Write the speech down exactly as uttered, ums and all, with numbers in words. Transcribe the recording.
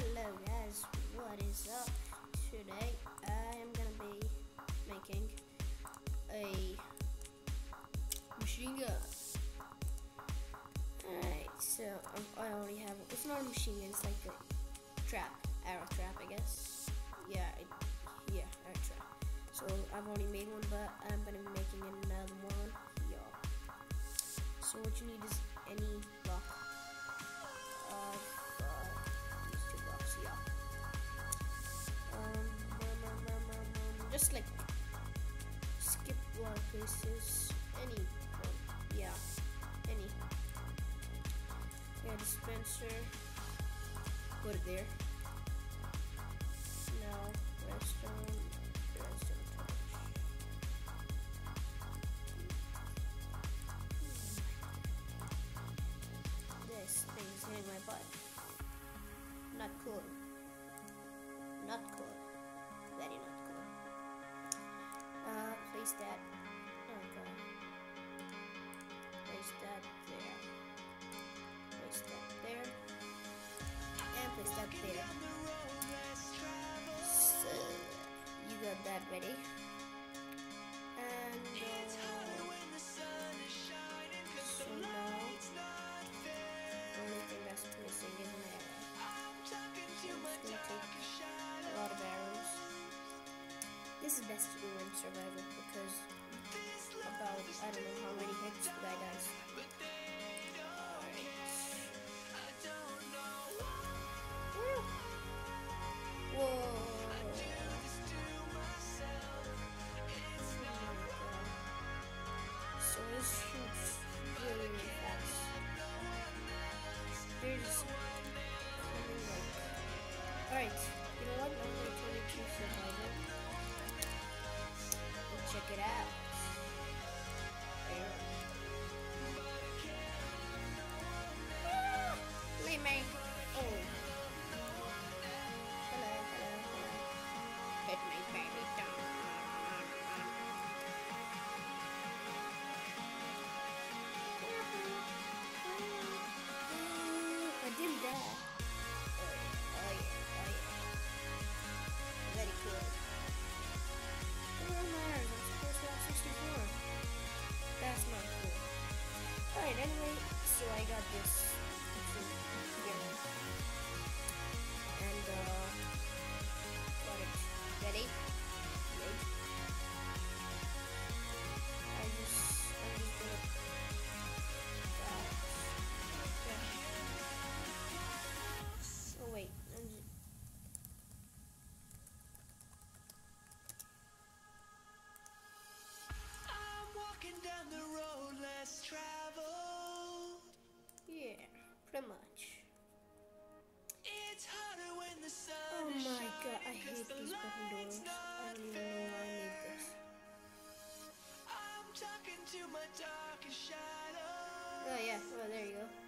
Hello guys, what is up? Today I am gonna be making a machine gun. Alright, so um, I already have, it's not a machine gun, it's like a trap, arrow trap I guess. Yeah, it, yeah, arrow trap. So I've already made one, but I'm gonna be making another one, y'all. So what you need is any block of uh, these two blocks, yeah. Um, um, um, um, um, just like skip one places, any one, yeah, any. Yeah, dispenser. Put it there. Now redstone, redstone torch. This thing's hitting my butt. Not cool. Not cool. Very not cool. Uh, place that. Oh god. Place that there. Place that there. And place that there. So, you got that ready. And, uh, so now, the only thing that's missing is an arrow. So it's going to take a lot of arrows. This is best to do in survival because about, I don't know how many hits the guy does. Alright. Whoa. Oh so this shoots really, really fast. They're just coming like... Alright, you know what? I'm going to turn it to survival. And check it out. There. Ah, leave me. Oh. Hello, hello, hello. Hit me, baby. Down. I did that. Oh yeah, oh yeah, oh yeah. Very cool. Where are my arrows? I'm supposed to have sixty-four. That's not cool. Alright, anyway, so I got this together. And, uh, got it ready. Made. I just, I'm just gonna, uh, yeah. Oh wait, I'm just, I'm walking down the road less traveled. yeah, pretty much. It's harder when the sun Oh is my god, I shining, hate 'cause the these button light's doors. I not don't even know why I made fair. this. I'm talking to my darkest shadow. Oh yeah, oh there you go.